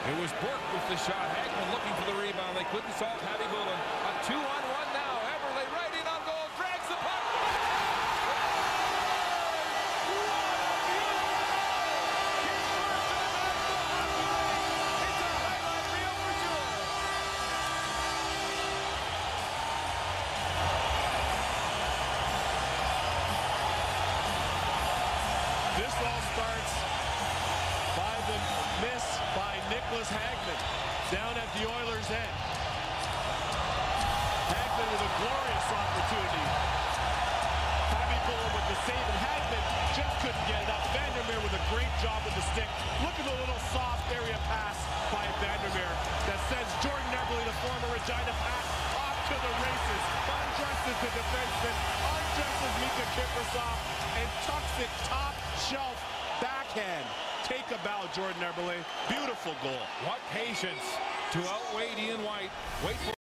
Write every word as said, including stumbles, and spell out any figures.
It was Burke with the shot. Hagman looking for the rebound. They couldn't solve Hattie Bullen. A two-on-one now. Eberle right in on goal. Drags the puck. This all starts by the miss by Nicholas Hagman down at the Oilers' end. Hagman with a glorious opportunity. Hattie Bullen with the save, and Hagman just couldn't get it up. Vandermeer with a great job with the stick. Look at the little soft area pass by Vandermeer that sends Jordan Eberle, the former Regina Pat, off to the races. Undresses the defenseman, undresses Mika Kiprusoff, and tucks it top shelf backhand. Take a bow, Jordan Eberle. Beautiful goal. What patience to outweigh Ian White. Wait for